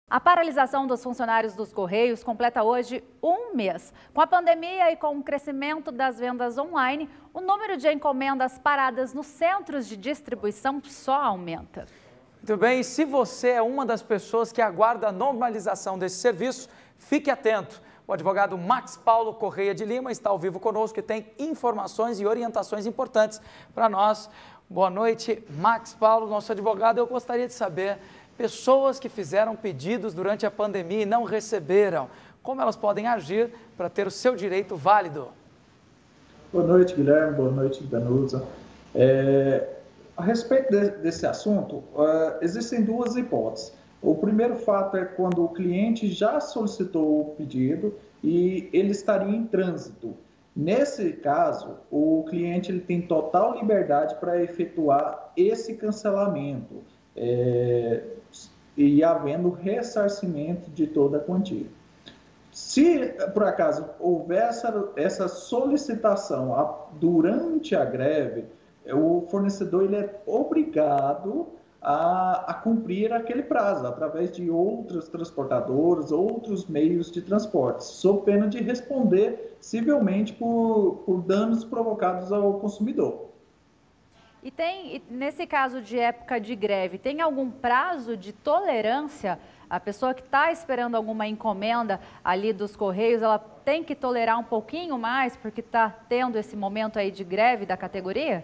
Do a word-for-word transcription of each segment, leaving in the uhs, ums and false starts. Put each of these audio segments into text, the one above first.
A paralisação dos funcionários dos Correios completa hoje um mês. Com a pandemia e com o crescimento das vendas online, o número de encomendas paradas nos centros de distribuição só aumenta. Muito bem, e se você é uma das pessoas que aguarda a normalização desse serviço, fique atento. O advogado Max Paulo Correia de Lima está ao vivo conosco e tem informações e orientações importantes para nós. Boa noite, Max Paulo, nosso advogado. Eu gostaria de saber, pessoas que fizeram pedidos durante a pandemia e não receberam, como elas podem agir para ter o seu direito válido? Boa noite, Guilherme. Boa noite, Danusa. É, a respeito de, desse assunto, uh, existem duas hipóteses. O primeiro fato é quando o cliente já solicitou o pedido e ele estaria em trânsito. Nesse caso, o cliente ele tem total liberdade para efetuar esse cancelamento, é, e havendo ressarcimento de toda a quantia. Se, por acaso, houver essa, essa solicitação a, durante a greve, o fornecedor ele é obrigado a, a cumprir aquele prazo, através de outras transportadoras, outros meios de transporte, sob pena de responder civilmente por, por danos provocados ao consumidor. E tem, nesse caso de época de greve, tem algum prazo de tolerância? A pessoa que está esperando alguma encomenda ali dos Correios, ela tem que tolerar um pouquinho mais porque está tendo esse momento aí de greve da categoria?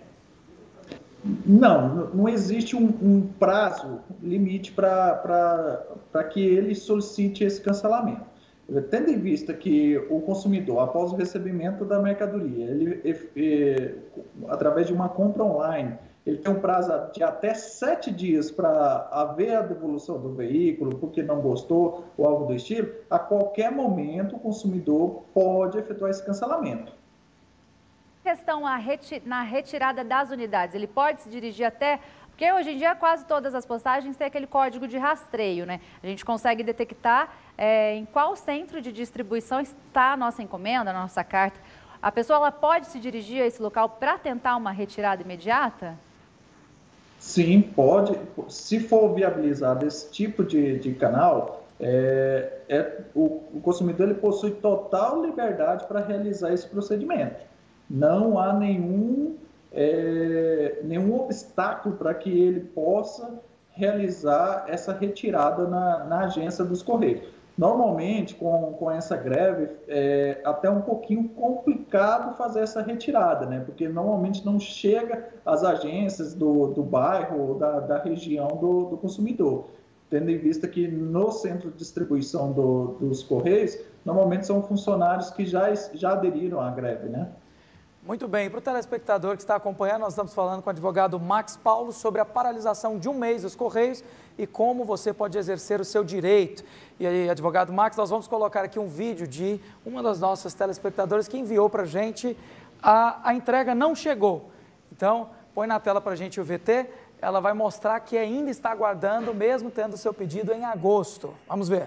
Não, não existe um, um prazo limite para que ele solicite esse cancelamento. Tendo em vista que o consumidor, após o recebimento da mercadoria, ele, ele, através de uma compra online, ele tem um prazo de até sete dias para haver a devolução do veículo, porque não gostou ou algo do estilo, a qualquer momento o consumidor pode efetuar esse cancelamento. Questão na retirada das unidades, ele pode se dirigir até... Porque hoje em dia quase todas as postagens têm aquele código de rastreio, né? A gente consegue detectar é, em qual centro de distribuição está a nossa encomenda, a nossa carta. A pessoa ela pode se dirigir a esse local para tentar uma retirada imediata? Sim, pode. Se for viabilizado esse tipo de, de canal, é, é, o, o consumidor ele possui total liberdade para realizar esse procedimento. Não há nenhum... É, nenhum obstáculo para que ele possa realizar essa retirada na, na agência dos Correios. Normalmente, com, com essa greve, é até um pouquinho complicado fazer essa retirada, né? Porque normalmente não chega às agências do, do bairro ou da, da região do, do consumidor. Tendo em vista que no centro de distribuição do, dos Correios, normalmente são funcionários que já, já aderiram à greve, né? Muito bem, para o telespectador que está acompanhando, nós estamos falando com o advogado Max Paulo sobre a paralisação de um mês dos Correios e como você pode exercer o seu direito. E aí, advogado Max, nós vamos colocar aqui um vídeo de uma das nossas telespectadoras que enviou para a gente, a, a entrega não chegou. Então, põe na tela para a gente o V T, ela vai mostrar que ainda está aguardando, mesmo tendo o seu pedido em agosto. Vamos ver.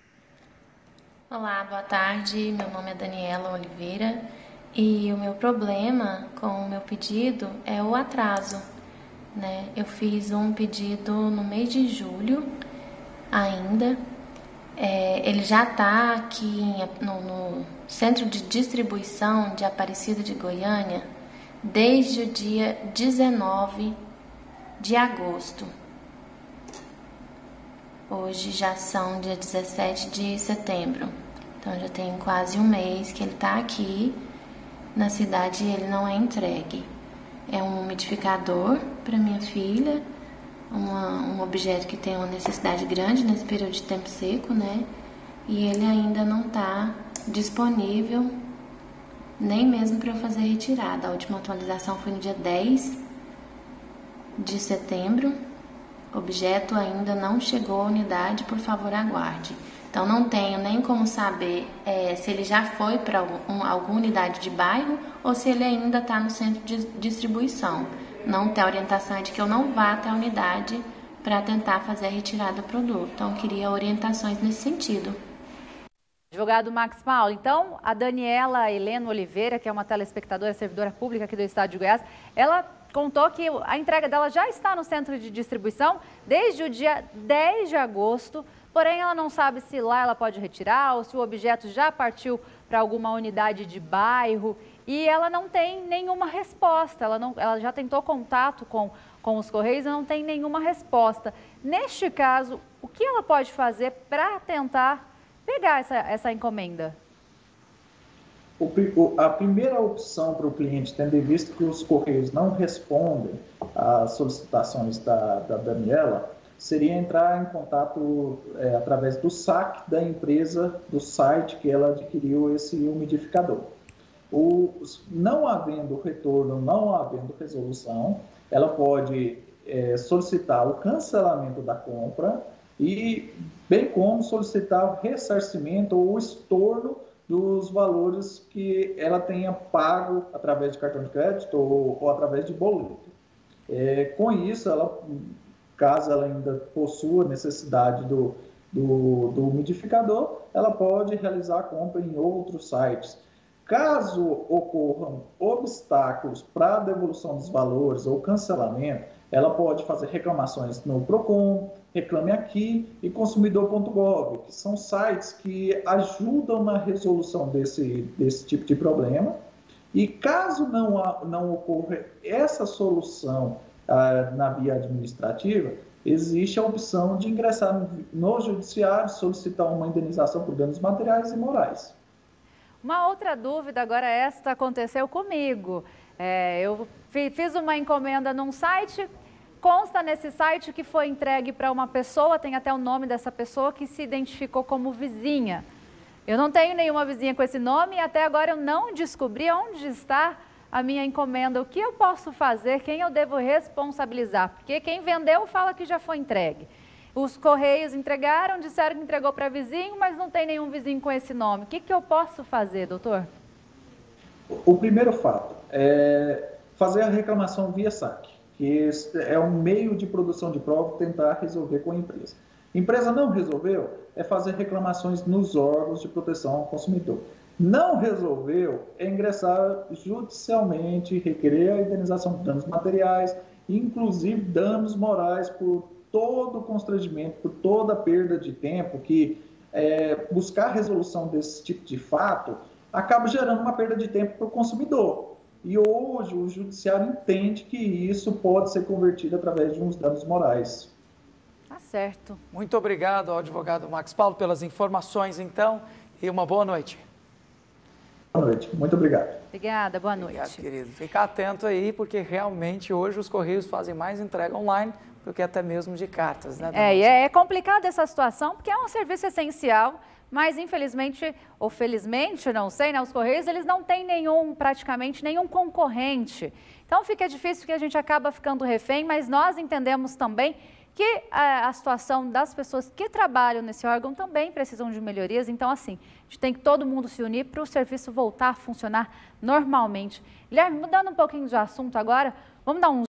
Olá, boa tarde, meu nome é Daniela Oliveira. E o meu problema com o meu pedido é o atraso, né? Eu fiz um pedido no mês de julho ainda, é, ele já está aqui em, no, no centro de distribuição de Aparecida de Goiânia desde o dia dezenove de agosto. Hoje já são dia dezessete de setembro, então já tem quase um mês que ele está aqui. Na cidade ele não é entregue. É um umidificador para minha filha, uma, um objeto que tem uma necessidade grande nesse período de tempo seco, né? E ele ainda não está disponível, nem mesmo para eu fazer retirada. A última atualização foi no dia dez de setembro. O objeto ainda não chegou à unidade, por favor aguarde. Então, não tenho nem como saber é, se ele já foi para um, alguma unidade de bairro ou se ele ainda está no centro de distribuição. Não tem orientação de que eu não vá até a unidade para tentar fazer a retirada do produto. Então, eu queria orientações nesse sentido. Advogado Max Paulo, então, a Daniela Helena Oliveira, que é uma telespectadora, servidora pública aqui do estado de Goiás, ela contou que a entrega dela já está no centro de distribuição desde o dia dez de agosto, porém ela não sabe se lá ela pode retirar ou se o objeto já partiu para alguma unidade de bairro e ela não tem nenhuma resposta, ela, não, ela já tentou contato com, com os Correios e não tem nenhuma resposta. Neste caso, o que ela pode fazer para tentar pegar essa, essa encomenda? O, a primeira opção para o cliente, tendo em vista que os Correios não respondem às solicitações da, da Daniela, seria entrar em contato é, através do saque da empresa, do site que ela adquiriu esse umidificador. O, não havendo retorno, não havendo resolução, ela pode é, solicitar o cancelamento da compra e bem como solicitar o ressarcimento ou o estorno dos valores que ela tenha pago através de cartão de crédito ou, ou através de boleto. É, com isso, ela, caso ela ainda possua necessidade do, do, do umidificador, ela pode realizar a compra em outros sites. Caso ocorram obstáculos para a devolução dos valores ou cancelamento, ela pode fazer reclamações no Procon, Reclame Aqui e consumidor ponto gov, que são sites que ajudam na resolução desse, desse tipo de problema. E caso não, há, não ocorra essa solução ah, na via administrativa, existe a opção de ingressar no, no judiciário, solicitar uma indenização por danos materiais e morais. Uma outra dúvida, agora esta aconteceu comigo. É, eu fiz uma encomenda num site, consta nesse site que foi entregue para uma pessoa, tem até o nome dessa pessoa que se identificou como vizinha. Eu não tenho nenhuma vizinha com esse nome e até agora eu não descobri onde está a minha encomenda. O que eu posso fazer, quem eu devo responsabilizar? Porque quem vendeu fala que já foi entregue. Os Correios entregaram, disseram que entregou para vizinho, mas não tem nenhum vizinho com esse nome. O que, que eu posso fazer, doutor? O primeiro fato é fazer a reclamação via saque, que é um meio de produção de prova tentar resolver com a empresa. Empresa não resolveu, é fazer reclamações nos órgãos de proteção ao consumidor. Não resolveu, é ingressar judicialmente, requerer a indenização de danos materiais, inclusive danos morais por todo o constrangimento, por toda a perda de tempo, que é, buscar a resolução desse tipo de fato acaba gerando uma perda de tempo para o consumidor. E hoje o judiciário entende que isso pode ser convertido através de uns danos morais. Tá certo. Muito obrigado ao advogado Max Paulo pelas informações, então, e uma boa noite. Boa noite, muito obrigado. Obrigada, boa noite. Obrigado, querido. Fica atento aí, porque realmente hoje os Correios fazem mais entrega online do que até mesmo de cartas, né? É, e é complicada essa situação, porque é um serviço essencial, mas infelizmente, ou felizmente, não sei, né? Os Correios, eles não têm nenhum, praticamente nenhum concorrente. Então fica difícil que a gente acaba ficando refém, mas nós entendemos também que a, a situação das pessoas que trabalham nesse órgão também precisam de melhorias. Então, assim, a gente tem que todo mundo se unir para o serviço voltar a funcionar normalmente. Guilherme, mudando um pouquinho de assunto agora, vamos dar um